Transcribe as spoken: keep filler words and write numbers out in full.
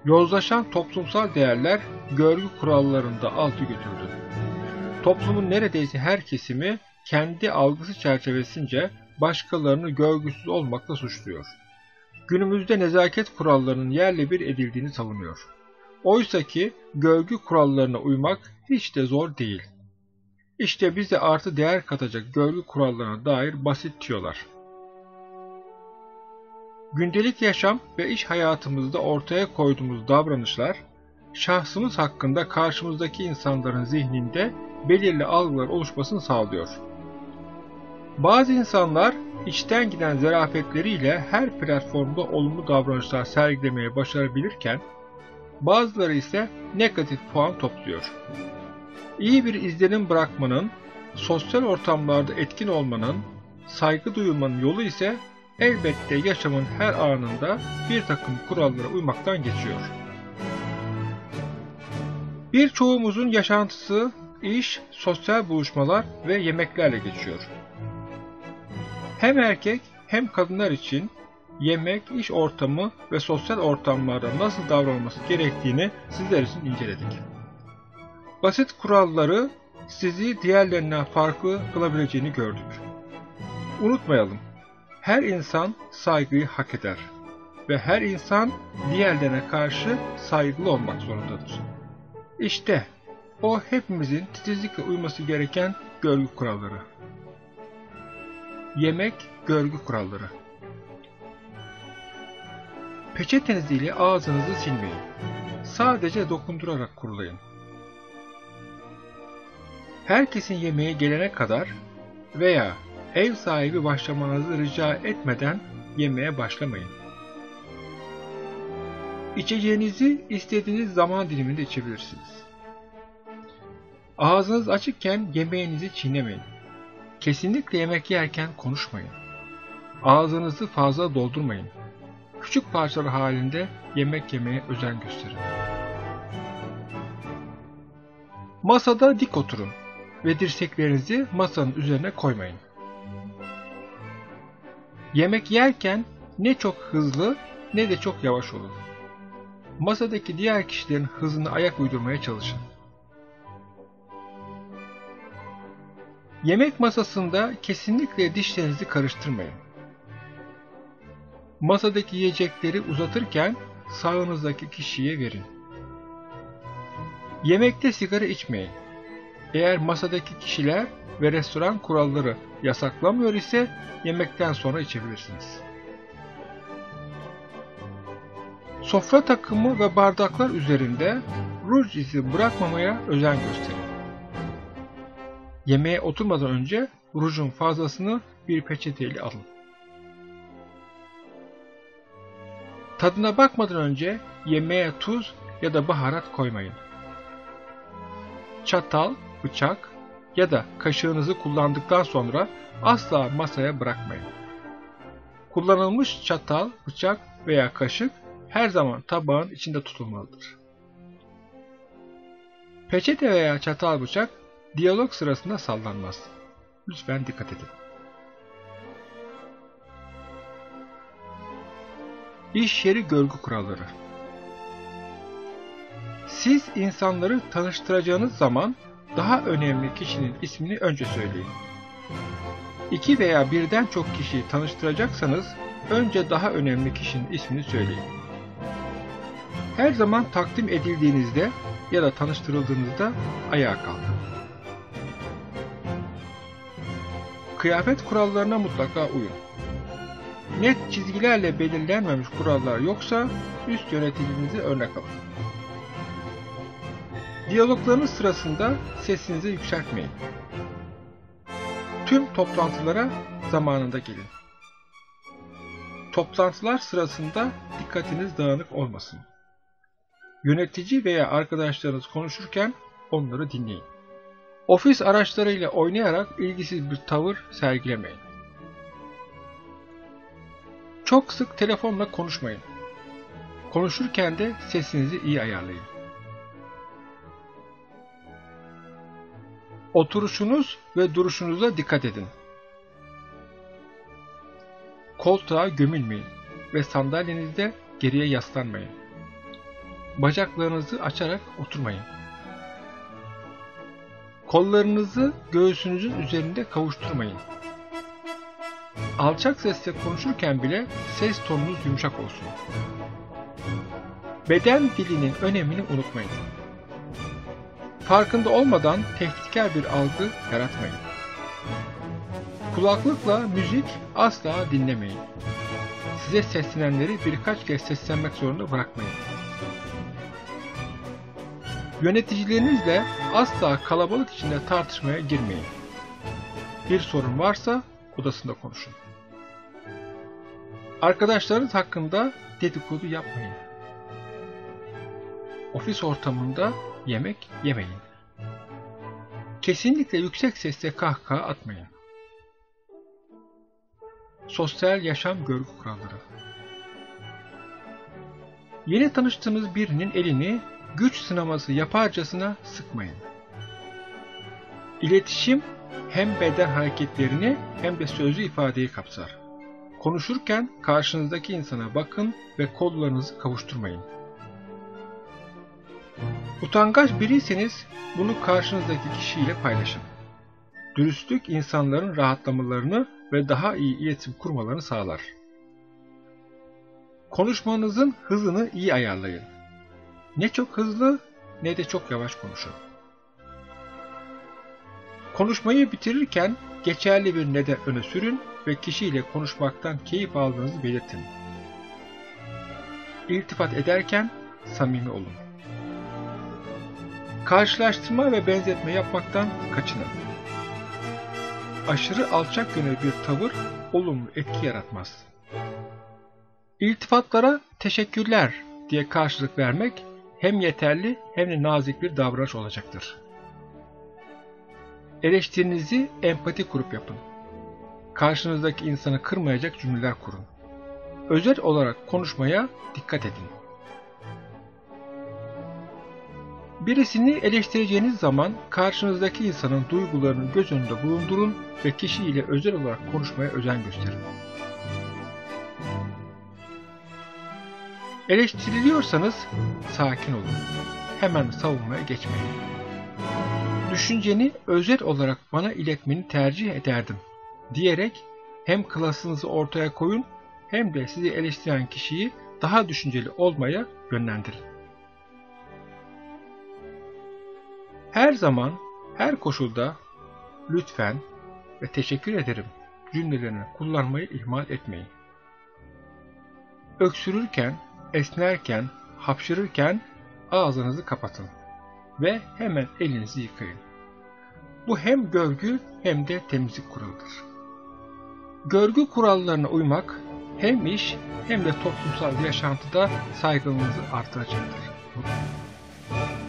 Yozlaşan toplumsal değerler görgü kurallarında altı götürdü. Toplumun neredeyse her kesimi kendi algısı çerçevesince başkalarını görgüsüz olmakla suçluyor. Günümüzde nezaket kurallarının yerle bir edildiğini savunuyor. Oysaki görgü kurallarına uymak hiç de zor değil. İşte bize artı değer katacak görgü kurallarına dair basit tüyolar. Gündelik yaşam ve iş hayatımızda ortaya koyduğumuz davranışlar, şahsımız hakkında karşımızdaki insanların zihninde belirli algılar oluşmasını sağlıyor. Bazı insanlar içten giden zarafetleriyle her platformda olumlu davranışlar sergilemeye başarabilirken, bazıları ise negatif puan topluyor. İyi bir izlenim bırakmanın, sosyal ortamlarda etkin olmanın, saygı duyulmanın yolu ise elbette yaşamın her anında bir takım kurallara uymaktan geçiyor. Birçoğumuzun yaşantısı, iş, sosyal buluşmalar ve yemeklerle geçiyor. Hem erkek hem kadınlar için yemek, iş ortamı ve sosyal ortamlarda nasıl davranılması gerektiğini sizler için inceledik. Basit kuralları sizi diğerlerinden farklı kılabileceğini gördük. Unutmayalım, her insan saygıyı hak eder ve her insan diğerlerine karşı saygılı olmak zorundadır. İşte o hepimizin titizlikle uyması gereken görgü kuralları. Yemek görgü kuralları. Peçeteniz ile ağzınızı silmeyin. Sadece dokundurarak kurulayın. Herkesin yemeğe gelene kadar veya ev sahibi başlamanızı rica etmeden yemeğe başlamayın. İçeceğinizi istediğiniz zaman diliminde içebilirsiniz. Ağzınız açıkken yemeğinizi çiğnemeyin. Kesinlikle yemek yerken konuşmayın. Ağzınızı fazla doldurmayın. Küçük parçalar halinde yemek yemeye özen gösterin. Masada dik oturun ve dirseklerinizi masanın üzerine koymayın. Yemek yerken ne çok hızlı ne de çok yavaş olun. Masadaki diğer kişilerin hızına ayak uydurmaya çalışın. Yemek masasında kesinlikle dişlerinizi karıştırmayın. Masadaki yiyecekleri uzatırken sağınızdaki kişiye verin. Yemekte sigara içmeyin. Eğer masadaki kişiler ve restoran kuralları yasaklamıyor ise yemekten sonra içebilirsiniz. Sofra takımı ve bardaklar üzerinde ruj izi bırakmamaya özen gösterin. Yemeğe oturmadan önce rujun fazlasını bir peçeteyle alın. Tadına bakmadan önce yemeğe tuz ya da baharat koymayın. Çatal, bıçak ya da kaşığınızı kullandıktan sonra asla masaya bırakmayın. Kullanılmış çatal, bıçak veya kaşık her zaman tabağın içinde tutulmalıdır. Peçete veya çatal bıçak diyalog sırasında sallanmaz. Lütfen dikkat edin. İş yeri görgü kuralları. Siz insanları tanıştıracağınız zaman daha önemli kişinin ismini önce söyleyin. İki veya birden çok kişiyi tanıştıracaksanız önce daha önemli kişinin ismini söyleyin. Her zaman takdim edildiğinizde ya da tanıştırıldığınızda ayağa kalkın. Kıyafet kurallarına mutlaka uyun. Net çizgilerle belirlenmemiş kurallar yoksa üst yöneticinize örnek alın. Diyaloglarınız sırasında sesinizi yükseltmeyin. Tüm toplantılara zamanında gelin. Toplantılar sırasında dikkatiniz dağınık olmasın. Yönetici veya arkadaşlarınız konuşurken onları dinleyin. Ofis araçlarıyla oynayarak ilgisiz bir tavır sergilemeyin. Çok sık telefonla konuşmayın. Konuşurken de sesinizi iyi ayarlayın. Oturuşunuz ve duruşunuza dikkat edin. Koltuğa gömülmeyin ve sandalyenizde geriye yaslanmayın. bacaklarınızı açarak oturmayın. Kollarınızı göğsünüzün üzerinde kavuşturmayın. Alçak sesle konuşurken bile ses tonunuz yumuşak olsun. Beden dilinin önemini unutmayın. Farkında olmadan tehditkar bir algı yaratmayın. Kulaklıkla müzik asla dinlemeyin. Size seslenenleri birkaç kez seslenmek zorunda bırakmayın. Yöneticilerinizle asla kalabalık içinde tartışmaya girmeyin. Bir sorun varsa odasında konuşun. Arkadaşlarınız hakkında dedikodu yapmayın. Ofis ortamında yemek yemeyin. Kesinlikle yüksek sesle kahkaha atmayın. Sosyal yaşam görgü kuralları. Yeni tanıştığınız birinin elini güç sınaması yaparcasına sıkmayın. İletişim hem beden hareketlerini hem de sözlü ifadeyi kapsar. Konuşurken karşınızdaki insana bakın ve kollarınızı kavuşturmayın. Utangaç biriyseniz bunu karşınızdaki kişiyle paylaşın. Dürüstlük insanların rahatlamalarını ve daha iyi iletişim kurmalarını sağlar. Konuşmanızın hızını iyi ayarlayın. Ne çok hızlı ne de çok yavaş konuşun. Konuşmayı bitirirken geçerli bir neden öne sürün ve kişiyle konuşmaktan keyif aldığınızı belirtin. İltifat ederken samimi olun. Karşılaştırma ve benzetme yapmaktan kaçının. Aşırı alçak gönüllü bir tavır olumlu etki yaratmaz. İltifatlara teşekkürler diye karşılık vermek hem yeterli hem de nazik bir davranış olacaktır. Eleştirinizi empati kurup yapın. Karşınızdaki insanı kırmayacak cümleler kurun. Özel olarak konuşmaya dikkat edin. Birisini eleştireceğiniz zaman karşınızdaki insanın duygularını göz önünde bulundurun ve kişiyle özel olarak konuşmaya özen gösterin. Eleştiriliyorsanız sakin olun. Hemen savunmaya geçmeyin. Düşünceni özel olarak bana iletmeni tercih ederdim diyerek hem klasınızı ortaya koyun hem de sizi eleştiren kişiyi daha düşünceli olmaya yönlendirin. Her zaman, her koşulda lütfen ve teşekkür ederim cümlelerini kullanmayı ihmal etmeyin. Öksürürken, esnerken, hapşırırken ağzınızı kapatın ve hemen elinizi yıkayın. Bu hem görgü hem de temizlik kuralıdır. Görgü kurallarına uymak hem iş hem de toplumsal yaşantıda saygınlığınızı artıracaktır.